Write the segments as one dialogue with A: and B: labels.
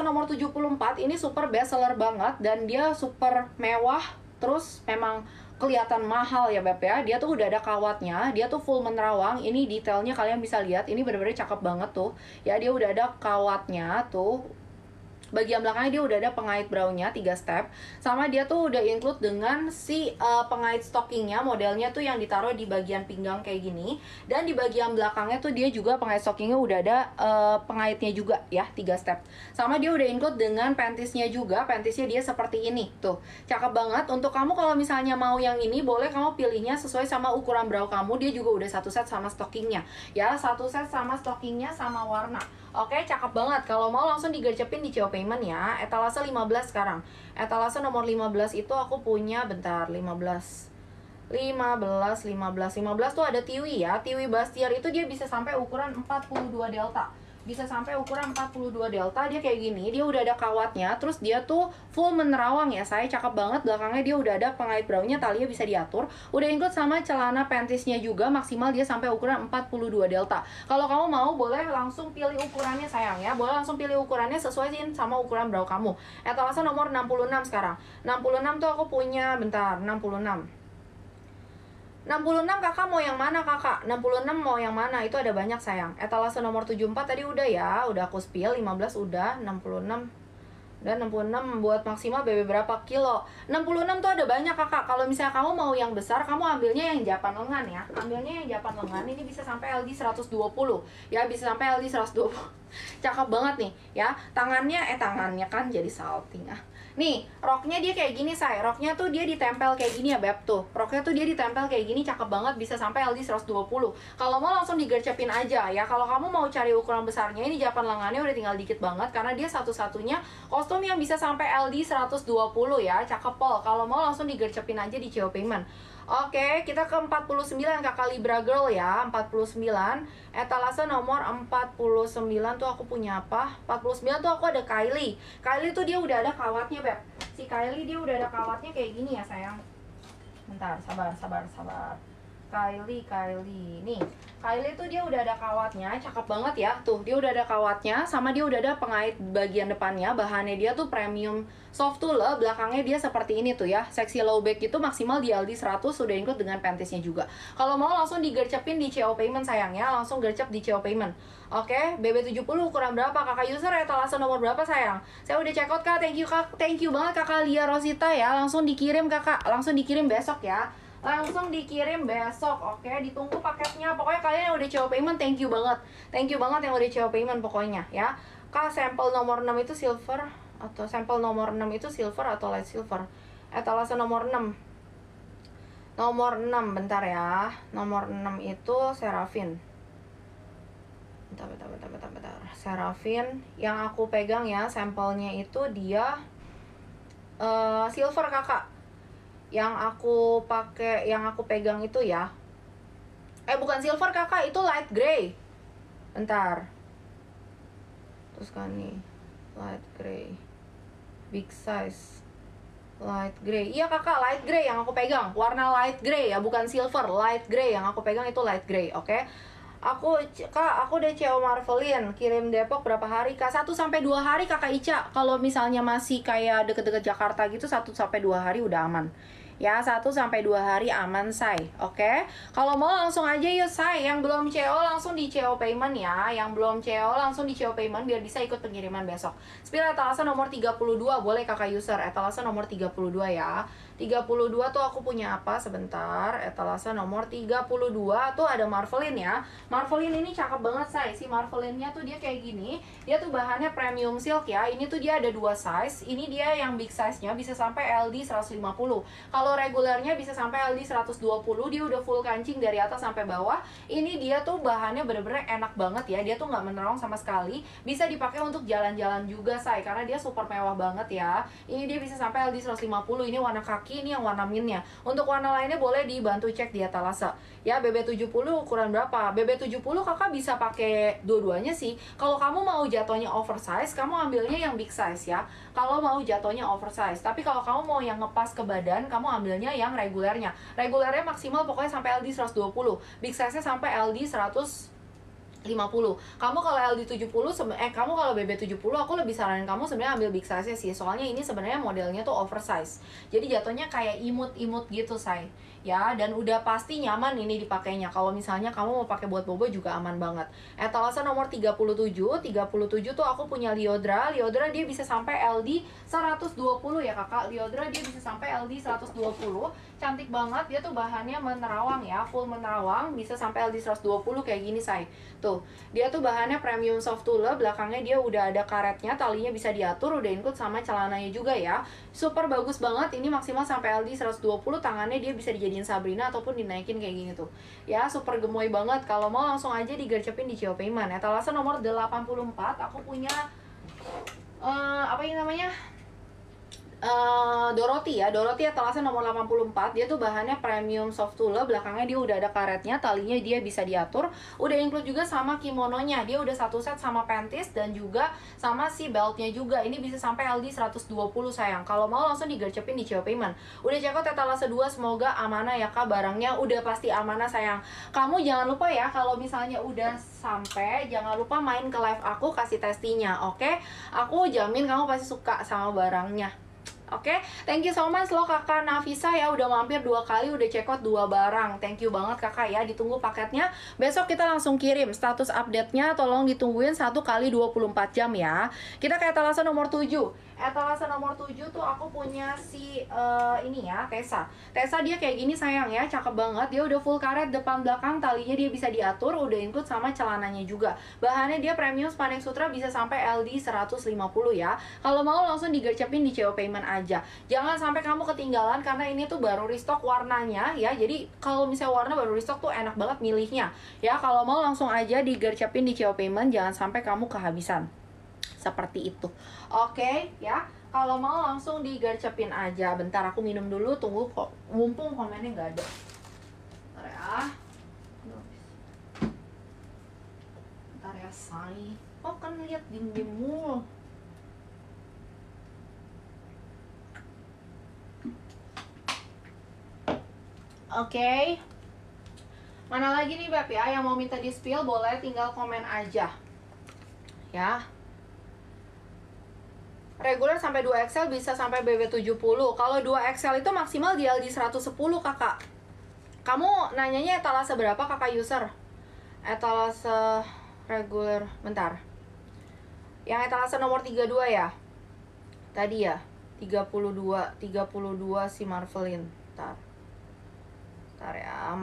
A: nomor 74 ini super best seller banget dan dia super mewah. Terus memang kelihatan mahal ya Beb ya. Dia tuh udah ada kawatnya, dia tuh full menerawang. Ini detailnya kalian bisa lihat, ini bener-bener cakep banget tuh. Ya dia udah ada kawatnya tuh. Bagian belakangnya dia udah ada pengait brownnya 3 step. Sama dia tuh udah include dengan si pengait stockingnya. Modelnya tuh yang ditaruh di bagian pinggang kayak gini. Dan di bagian belakangnya tuh dia juga pengait stockingnya udah ada pengaitnya juga ya 3 step. Sama dia udah include dengan pantiesnya juga. Pantiesnya dia seperti ini tuh. Cakep banget. Untuk kamu kalau misalnya mau yang ini, boleh kamu pilihnya sesuai sama ukuran brow kamu. Dia juga udah satu set sama stockingnya ya. Satu set sama stockingnya sama warna. Oke, cakep banget. Kalau mau langsung digercepin di CO Payment ya. Etalase 15 sekarang. Etalase nomor 15 itu aku punya, bentar, 15 tuh ada Tiwi ya. Tiwi Bastier itu dia bisa sampai ukuran 42 delta. Bisa sampai ukuran 42 delta. Dia kayak gini, dia udah ada kawatnya. Terus dia tuh full menerawang ya. Saya cakep banget. Belakangnya dia udah ada pengait brownnya, talinya bisa diatur. Udah include sama celana pantiesnya juga. Maksimal dia sampai ukuran 42 delta. Kalau kamu mau, boleh langsung pilih ukurannya sayang ya. Boleh langsung pilih ukurannya sesuaiin sama ukuran brow kamu. Etalase nomor 66 sekarang. 66 tuh aku punya, bentar, 66 kakak mau yang mana kakak? 66 mau yang mana? Itu ada banyak sayang. Etalase nomor 74 tadi udah ya. Udah aku spill. 15 udah. 66. Dan 66 buat maksimal BB berapa kilo? 66 tuh ada banyak kakak. Kalau misalnya kamu mau yang besar, kamu ambilnya yang japan lengan ya. Ambilnya yang japan lengan. Ini bisa sampai LD 120 ya. Bisa sampai LD 120. Cakep banget nih ya. Tangannya kan jadi salting ah. Nih, roknya dia kayak gini say. Roknya tuh dia ditempel kayak gini ya Beb tuh. Roknya tuh dia ditempel kayak gini, cakep banget, bisa sampai LD 120. Kalau mau langsung digercepin aja ya. Kalau kamu mau cari ukuran besarnya, ini japan lengannya udah tinggal dikit banget karena dia satu-satunya kostum yang bisa sampai LD 120 ya. Cakep pol. Kalau mau langsung digercepin aja di CO Payment. Oke, kita ke 49 kakak Libra Girl ya. 49. Etalase nomor 49 tuh aku punya apa? 49 tuh aku ada Kylie. Kylie tuh dia udah ada kawatnya Beb. Si Kylie dia udah ada kawatnya kayak gini ya sayang. Bentar, sabar. Kylie nih. Kylie tuh dia udah ada kawatnya, cakep banget ya. Tuh, dia udah ada kawatnya, sama dia udah ada pengait bagian depannya. Bahannya dia tuh premium soft tulle, belakangnya dia seperti ini tuh ya. Seksi low back itu maksimal di LD 100, sudah include dengan pantiesnya juga. Kalau mau langsung digercepin di CO Payment sayangnya, langsung gercep di CO Payment. Oke, BB70 ukuran berapa? Kakak user etalase nomor berapa sayang? Saya udah check out kak, thank you banget kakak Lia Rosita ya. Langsung dikirim kakak, langsung dikirim besok ya. Langsung dikirim besok, oke? Ditunggu paketnya. Pokoknya kalian yang udah CO Payment, thank you banget yang udah CO Payment pokoknya ya. Kak, sampel nomor 6 itu silver atau sampel nomor 6 itu silver atau light silver? Etalase nomor 6. Nomor 6, bentar ya. Nomor 6 itu Seraphine. Bentar. Seraphine yang aku pegang ya, sampelnya itu dia silver kakak. Yang aku pegang itu ya. Bukan silver kakak, itu light gray. Bentar. Terus kan nih, light gray. Big size. Light gray. Iya kakak, light gray yang aku pegang. Warna light gray ya, bukan silver. Light gray yang aku pegang itu light gray, oke? Aku udah CO Marvelin, kirim Depok berapa hari kak? 1-2 hari kakak Ica. Kalau misalnya masih kayak deket-deket Jakarta gitu, 1-2 hari udah aman ya. 1-2 hari aman say, oke? Kalau mau langsung aja yuk say. Yang belum CO langsung di CO Payment ya. Yang belum CO langsung di CO Payment biar bisa ikut pengiriman besok. Spill etalase nomor 32 boleh kakak user. Etalase nomor 32 ya. 32 tuh aku punya apa? Sebentar. Etalase nomor 32 tuh ada Marvelin ya. Marvelin ini cakep banget say. Si Marvelinnya tuh dia kayak gini. Dia tuh bahannya premium silk ya. Ini tuh dia ada 2 size. Ini dia yang big size-nya bisa sampai LD 150. Kalau regulernya bisa sampai LD 120. Dia udah full kancing dari atas sampai bawah. Ini dia tuh bahannya bener-bener enak banget ya. Dia tuh nggak menerawang sama sekali. Bisa dipakai untuk jalan-jalan juga say. Karena dia super mewah banget ya. Ini dia bisa sampai LD 150. Ini warna kaki, ini yang warna mintnya. Untuk warna lainnya boleh dibantu cek di etalase ya. BB70 ukuran berapa? BB70 kakak bisa pakai dua-duanya sih. Kalau kamu mau jatuhnya oversize, kamu ambilnya yang big size ya. Kalau mau jatuhnya oversize. Tapi kalau kamu mau yang ngepas ke badan, kamu ambilnya yang regulernya. Regulernya maksimal pokoknya sampai LD 120. Big size-nya sampai LD 150 50. Kamu kalau LD 70 kamu kalau BB 70 aku lebih saranin kamu sebenarnya ambil big size sih. Soalnya ini sebenarnya modelnya tuh oversize. Jadi jatuhnya kayak imut-imut gitu, say. Ya, dan udah pasti nyaman ini dipakainya. Kalau misalnya kamu mau pakai buat bobo juga aman banget. Etalase nomor 37. 37 tuh aku punya Liodra. Liodra dia bisa sampai LD 120 ya, Kakak. Liodra dia bisa sampai LD 120. Cantik banget, dia tuh bahannya menerawang ya, full menerawang, bisa sampai LD 120 kayak gini, say. Tuh, dia tuh bahannya premium soft tulle, belakangnya dia udah ada karetnya, talinya bisa diatur, udah include sama celananya juga ya. Super bagus banget, ini maksimal sampai LD 120, tangannya dia bisa dijadiin Sabrina ataupun dinaikin kayak gini tuh. Ya, super gemoy banget. Kalau mau langsung aja digercepin di Cio Payment. Etalase nomor 84, aku punya apa ini namanya? Dorothy ya, Dorothy etalase nomor 84. Dia tuh bahannya premium soft tulle, belakangnya dia udah ada karetnya, talinya dia bisa diatur, udah include juga sama kimononya. Dia udah satu set sama panties dan juga sama si beltnya juga. Ini bisa sampai LD 120 sayang. Kalau mau langsung digercepin di Cio Payment. Udah check out etalase 2, semoga amanah ya Kak, barangnya udah pasti amanah sayang. Kamu jangan lupa ya, kalau misalnya udah sampai, jangan lupa main ke live aku kasih testinya, oke? Aku jamin kamu pasti suka sama barangnya. Oke, thank you so much loh Kakak Nafisa ya, udah mampir 2 kali, udah check out 2 barang. Thank you banget Kakak ya, ditunggu paketnya. Besok kita langsung kirim status update-nya, tolong ditungguin 1 kali 24 jam ya. Kita ke etalase nomor 7. Etalase nomor 7 tuh aku punya si ini ya, Tessa. Tessa dia kayak gini sayang ya, cakep banget. Dia udah full karet depan belakang, talinya dia bisa diatur, udah include sama celananya juga. Bahannya dia premium Spanx Sutra, bisa sampai LD 150 ya. Kalau mau langsung digercepin di Cio Payment aja. Jangan sampai kamu ketinggalan karena ini tuh baru restock warnanya ya. Jadi kalau misalnya warna baru restock tuh enak banget milihnya. Ya, kalau mau langsung aja digercepin di Cio Payment, jangan sampai kamu kehabisan. Seperti itu. Oke, ya. Kalau mau langsung digercepin aja. Bentar aku minum dulu, tunggu kok. Mumpung komennya nggak ada. Bentar ya. Bentar ya, say. Oh, kan lihat diem-diem mulu. Oke. Mana lagi nih Beb ya yang mau minta di spill, boleh tinggal komen aja. Ya. Regular sampai 2XL bisa sampai BB70. Kalau 2XL itu maksimal di LD 110 Kakak. Kamu nanyanya etalase berapa Kakak user? Etalase regular, bentar. Yang etalase nomor 32 ya? Tadi ya, 32 si Marvelin. Bentar ya,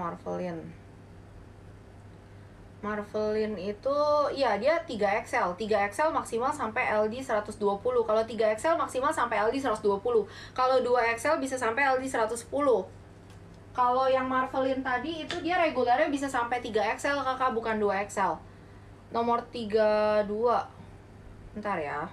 A: Marvelin itu ya dia 3XL. 3XL maksimal sampai LD 120. Kalau 3XL maksimal sampai LD 120. Kalau 2XL bisa sampai LD 110. Kalau yang Marvelin tadi itu dia regularnya bisa sampai 3XL Kakak, bukan 2XL. Nomor 32. Bentar ya.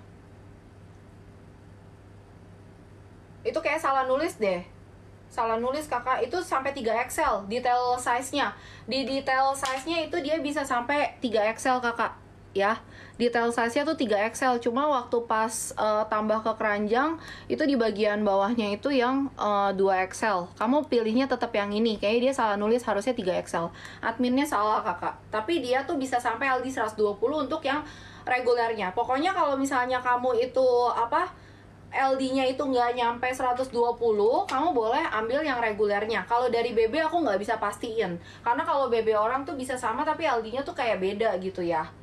A: Itu kayak salah nulis deh. Salah nulis Kakak, itu sampai 3XL detail size-nya. Di detail size-nya itu dia bisa sampai 3XL Kakak ya. Detail size-nya tuh 3XL, cuma waktu pas tambah ke keranjang itu di bagian bawahnya itu yang 2XL. Kamu pilihnya tetap yang ini. Kayaknya dia salah nulis, harusnya 3XL. Adminnya salah Kakak. Tapi dia tuh bisa sampai LD 120 untuk yang regulernya. Pokoknya kalau misalnya kamu itu LD-nya itu nggak nyampe 120, kamu boleh ambil yang regulernya. Kalau dari BB aku nggak bisa pastiin. Karena kalau BB orang tuh bisa sama tapi LD-nya tuh kayak beda gitu ya.